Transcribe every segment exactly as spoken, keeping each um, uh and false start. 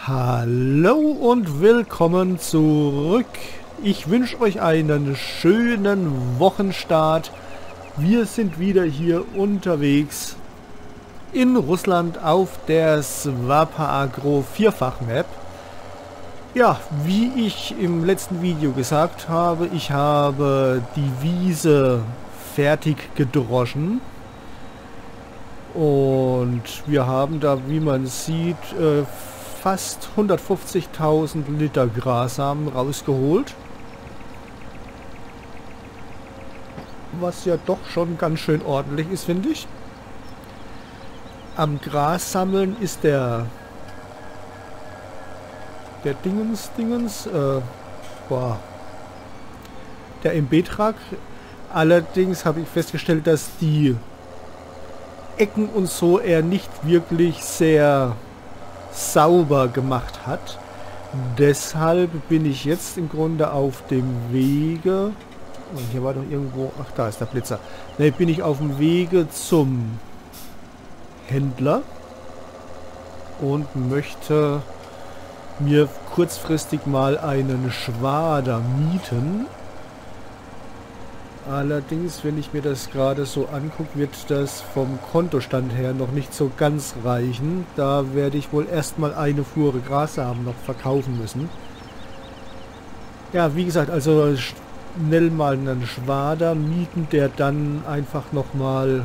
Hallo und willkommen zurück. Ich wünsche euch einen schönen Wochenstart. Wir sind wieder hier unterwegs in Russland auf der Swapa Agro Vierfach Map. Ja, wie ich im letzten Video gesagt habe, ich habe die Wiese fertig gedroschen. Und wir haben da, wie man sieht, äh, fast hundertfünfzigtausend Liter Grassamen rausgeholt. Was ja doch schon ganz schön ordentlich ist, finde ich. Am Gras sammeln ist der der Dingens Dingens äh, boah, der M B-Trag. Allerdings habe ich festgestellt, dass die Ecken und so er nicht wirklich sehr sauber gemacht hat. Deshalb bin ich jetzt im Grunde auf dem Wege. Und hier war doch irgendwo, ach, da ist der Blitzer. Ne, bin ich auf dem Wege zum Händler und möchte mir kurzfristig mal einen Schwader mieten. Allerdings, wenn ich mir das gerade so angucke, wird das vom Kontostand her noch nicht so ganz reichen. Da werde ich wohl erstmal eine Fuhre Grassamen noch verkaufen müssen. Ja, wie gesagt, also schnell mal einen Schwader mieten, der dann einfach nochmal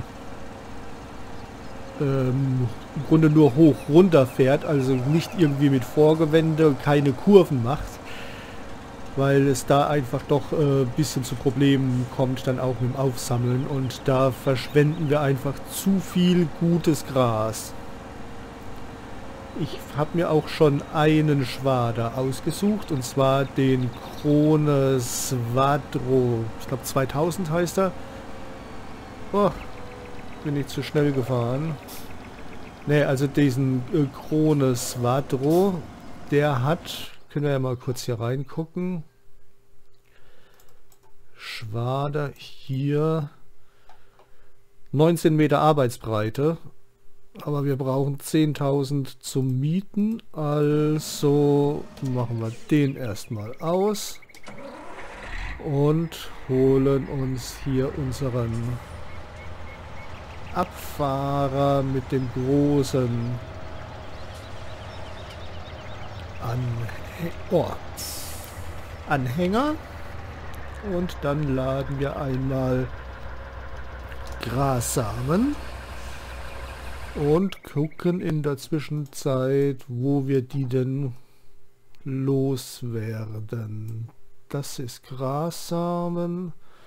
ähm, im Grunde nur hoch runter fährt, also nicht irgendwie mit Vorgewende, keine Kurven macht. Weil es da einfach doch ein äh, bisschen zu Problemen kommt, dann auch mit dem Aufsammeln. Und da verschwenden wir einfach zu viel gutes Gras. Ich habe mir auch schon einen Schwader ausgesucht, und zwar den Krone Svadro. Ich glaube zweitausend heißt er. Oh, bin ich zu schnell gefahren. Ne, also diesen äh, Krone Svadro, der hat... Können wir ja mal kurz hier reingucken. Schwader hier. neunzehn Meter Arbeitsbreite. Aber wir brauchen zehntausend zum Mieten. Also machen wir den erstmal aus. Und holen uns hier unseren Abfahrer mit dem großen Anhänger. Oh. Anhänger, und dann laden wir einmal Grassamen und gucken in der Zwischenzeit, wo wir die denn loswerden. Das ist Grassamen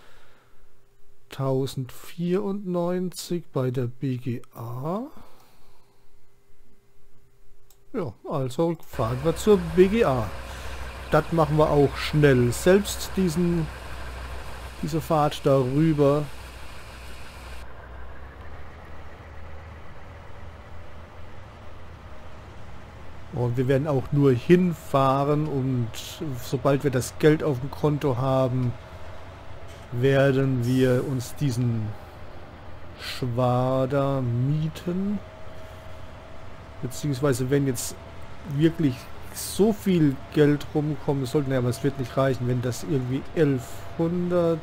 tausendvierundneunzig bei der B G A. Ja, also fahren wir zur B G A. Das machen wir auch schnell. Selbst diesen, diese Fahrt darüber. Und wir werden auch nur hinfahren, und sobald wir das Geld auf dem Konto haben, werden wir uns diesen Schwader mieten. Beziehungsweise wenn jetzt wirklich so viel Geld rumkommen sollte, ja, aber es wird nicht reichen, wenn das irgendwie elfhundert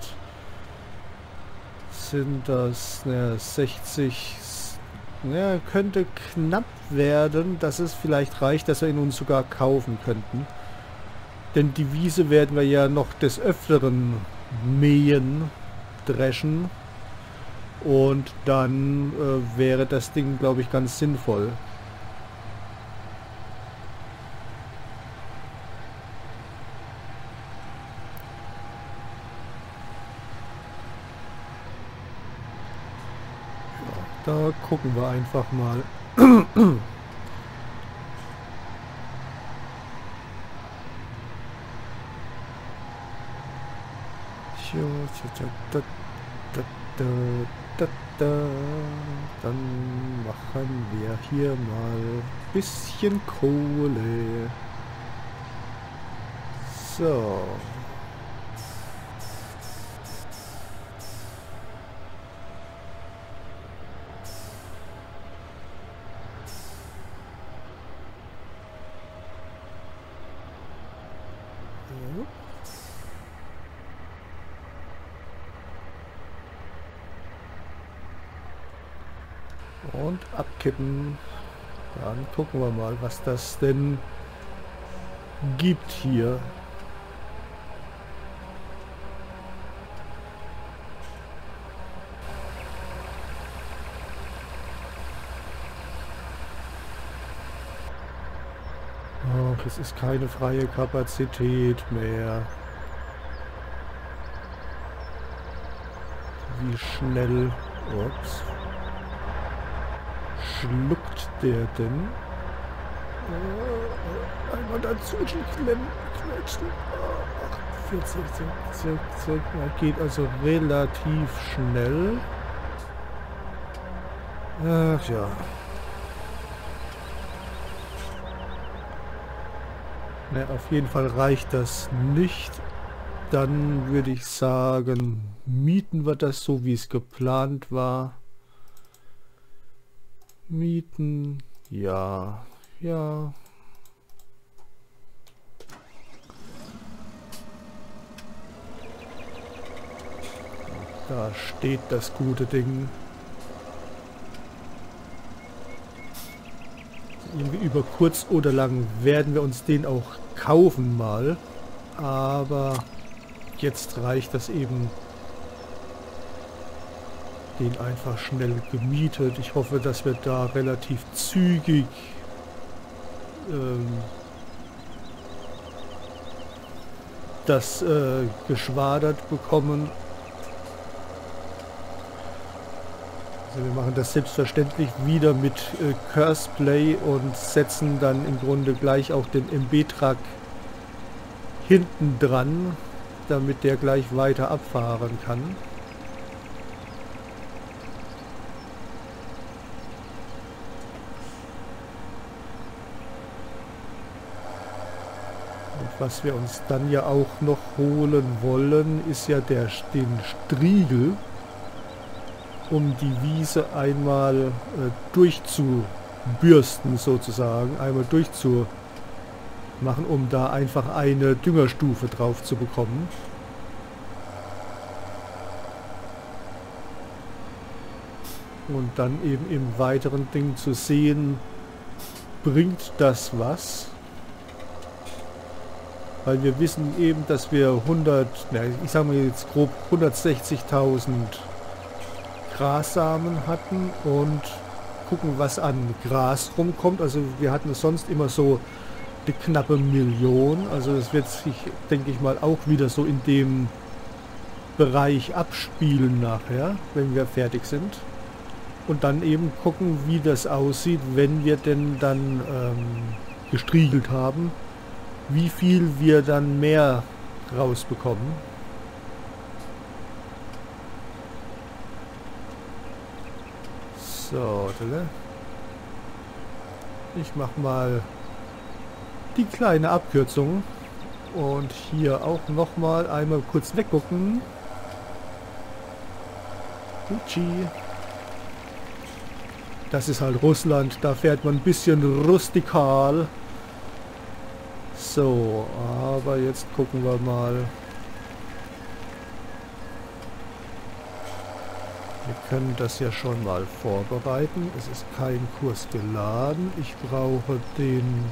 sind, das ja, sechzig, ja, könnte knapp werden, dass es vielleicht reicht, dass wir ihn uns sogar kaufen könnten. Denn die Wiese werden wir ja noch des Öfteren mähen, dreschen, und dann äh, wäre das Ding, glaube ich, ganz sinnvoll. Da gucken wir einfach mal. Dann machen wir hier mal ein bisschen Kohle. So. Und abkippen. Dann gucken wir mal, was das denn gibt hier. Ach, es ist keine freie Kapazität mehr. Wie schnell... Ups. Schluckt der denn? Äh, einmal dazwischen klemmen, quetschen. achtundvierzig, zack, zack, zack. Er geht also relativ schnell. Ach ja. Na, auf jeden Fall reicht das nicht. Dann würde ich sagen, mieten wir das so, wie es geplant war. Mieten, ja, ja. Da steht das gute Ding. Irgendwie über kurz oder lang werden wir uns den auch kaufen mal. Aber jetzt reicht das eben, den einfach schnell gemietet. Ich hoffe, dass wir da relativ zügig ähm, das äh, geschwadert bekommen. Also wir machen das selbstverständlich wieder mit äh, Curseplay und setzen dann im Grunde gleich auch den M B-Truck hinten dran, damit der gleich weiter abfahren kann. Was wir uns dann ja auch noch holen wollen, ist ja der, den Striegel, um die Wiese einmal äh, durchzubürsten sozusagen, einmal durchzumachen, um da einfach eine Düngerstufe drauf zu bekommen. Und dann eben im weiteren Ding zu sehen, bringt das was? Weil wir wissen eben, dass wir hundert, na, ich sage mal jetzt grob hundertsechzigtausend Grassamen hatten und gucken, was an Gras rumkommt. Also wir hatten sonst immer so eine knappe Million. Also das wird sich, denke ich mal, auch wieder so in dem Bereich abspielen nachher, wenn wir fertig sind. Und dann eben gucken, wie das aussieht, wenn wir denn dann ähm, gestriegelt haben. Wie viel wir dann mehr rausbekommen. So, ich mache mal die kleine Abkürzung und hier auch noch mal einmal kurz weggucken. Gucci. Das ist halt Russland, da fährt man ein bisschen rustikal. So, aber jetzt gucken wir mal. Wir können das ja schon mal vorbereiten. Es ist kein Kurs geladen. Ich brauche den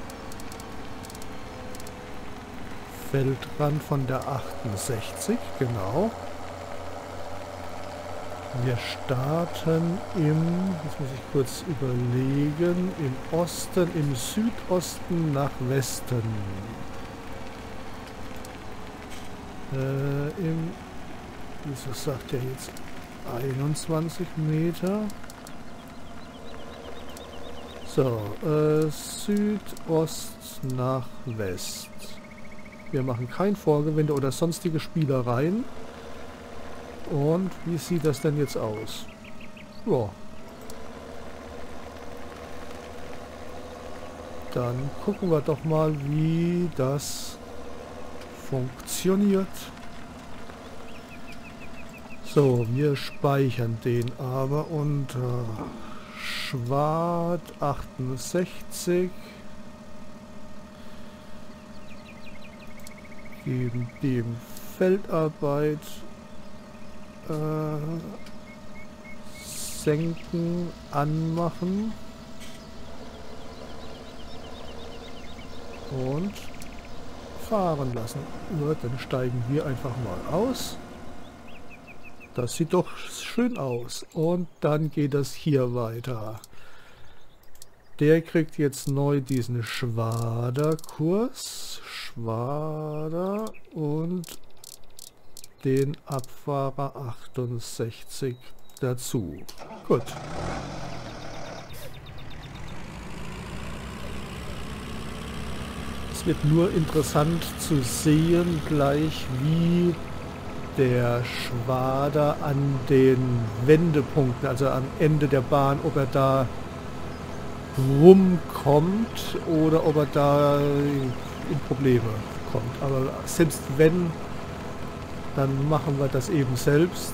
Feldrand von der achtundsechzig, genau. Wir starten im, jetzt muss ich kurz überlegen, im Osten, im Südosten nach Westen. Äh, im, wieso sagt er jetzt einundzwanzig Meter? So, äh, Südost nach West. Wir machen kein Vorgewende oder sonstige Spielereien. Und wie sieht das denn jetzt aus? Ja. Dann gucken wir doch mal, wie das funktioniert. So, wir speichern den aber unter Schwad achtundsechzig. Geben dem Feldarbeit senken, anmachen. Und fahren lassen. Ja, dann steigen wir einfach mal aus. Das sieht doch schön aus. Und dann geht es hier weiter. Der kriegt jetzt neu diesen Schwader-Kurs. Schwader und den Abfahrer achtundsechzig dazu. Gut. Es wird nur interessant zu sehen gleich, wie der Schwader an den Wendepunkten, also am Ende der Bahn, ob er da rumkommt oder ob er da in Probleme kommt. Aber selbst wenn, dann machen wir das eben selbst.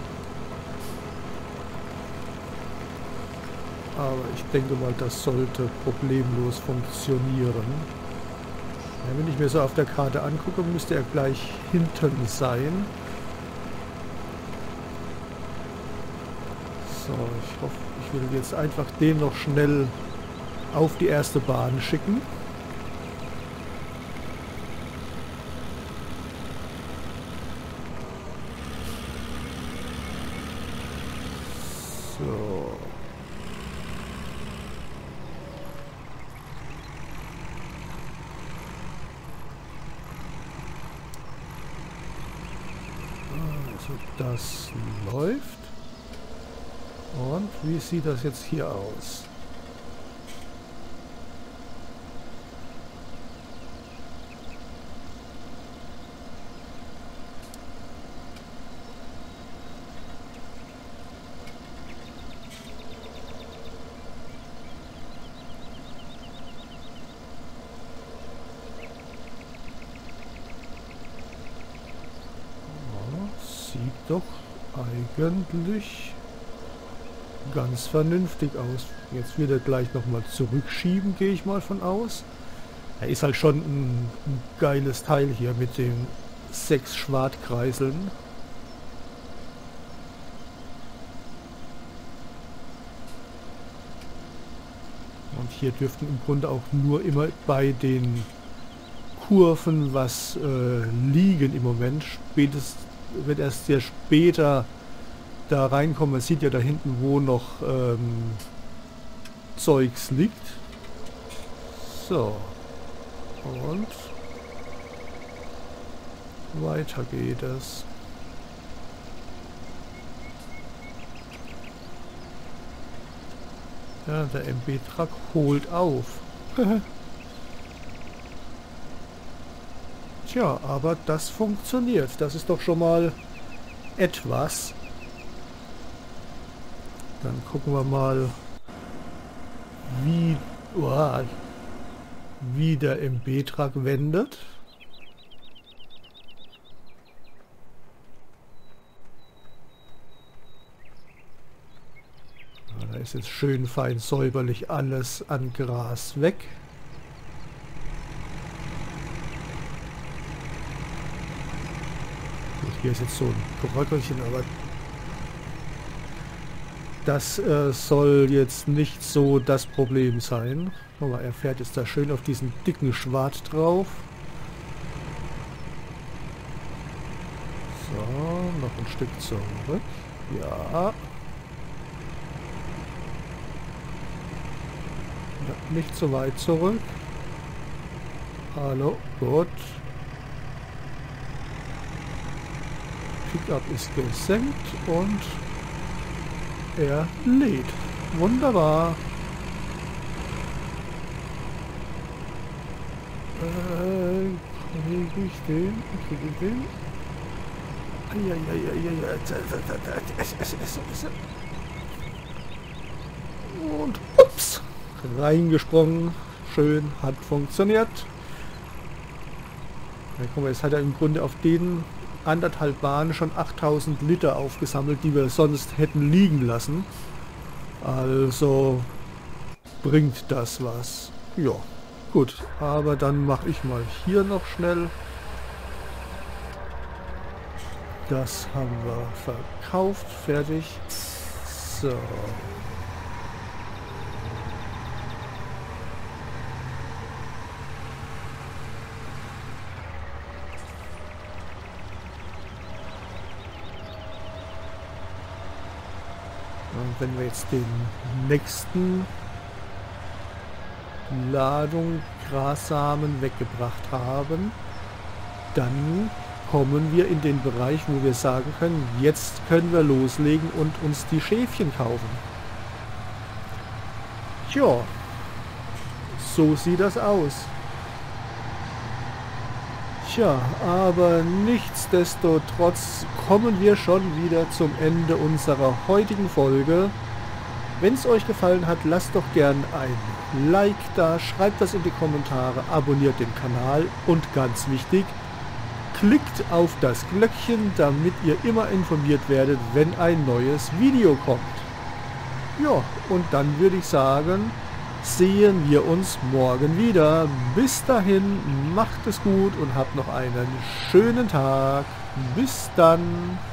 Aber ich denke mal, das sollte problemlos funktionieren. Ja, wenn ich mir so auf der Karte angucke, müsste er gleich hinten sein. So, ich hoffe, ich will jetzt einfach den noch schnell auf die erste Bahn schicken. So. Also das läuft. Und wie sieht das jetzt hier aus? Sieht doch eigentlich ganz vernünftig aus. Jetzt wird er gleich nochmal zurückschieben, gehe ich mal von aus. Er ist halt schon ein, ein geiles Teil hier mit den sechs Schwartkreiseln. Und hier dürften im Grunde auch nur immer bei den Kurven was äh, liegen im Moment. Spätestens wird erst sehr später da reinkommen. Man sieht ja da hinten, wo noch ähm, Zeugs liegt. So. Und weiter geht es. Ja, der M B-Truck holt auf. Tja, aber das funktioniert. Das ist doch schon mal etwas. Dann gucken wir mal, wie, oh, wie der M B-Truck wendet. Ja, da ist jetzt schön fein säuberlich alles an Gras weg. Hier ist jetzt so ein Bröckelchen, aber das äh, soll jetzt nicht so das Problem sein. Aber er fährt jetzt da schön auf diesen dicken Schwad drauf. So, noch ein Stück zurück. Ja. Ja, nicht so weit zurück. Hallo, gut. Pickup ist gesenkt und er lädt. Wunderbar. Äh, kriege ich den? Kriege ich den? Und ups, reingesprungen. Schön, hat funktioniert. Ja, guck mal, jetzt hat er im Grunde auf den anderthalb Bahnen schon achttausend Liter aufgesammelt, die wir sonst hätten liegen lassen. Also bringt das was. Ja, gut. Aber dann mache ich mal hier noch schnell. Das haben wir verkauft. Fertig. So. Und wenn wir jetzt den nächsten Ladung Grassamen weggebracht haben, dann kommen wir in den Bereich, wo wir sagen können, jetzt können wir loslegen und uns die Schäfchen kaufen. Tja, so sieht das aus. Tja, aber nichtsdestotrotz kommen wir schon wieder zum Ende unserer heutigen Folge. Wenn es euch gefallen hat, lasst doch gern ein Like da, schreibt das in die Kommentare, abonniert den Kanal und ganz wichtig, klickt auf das Glöckchen, damit ihr immer informiert werdet, wenn ein neues Video kommt. Ja, und dann würde ich sagen, sehen wir uns morgen wieder. Bis dahin, macht es gut und habt noch einen schönen Tag. Bis dann.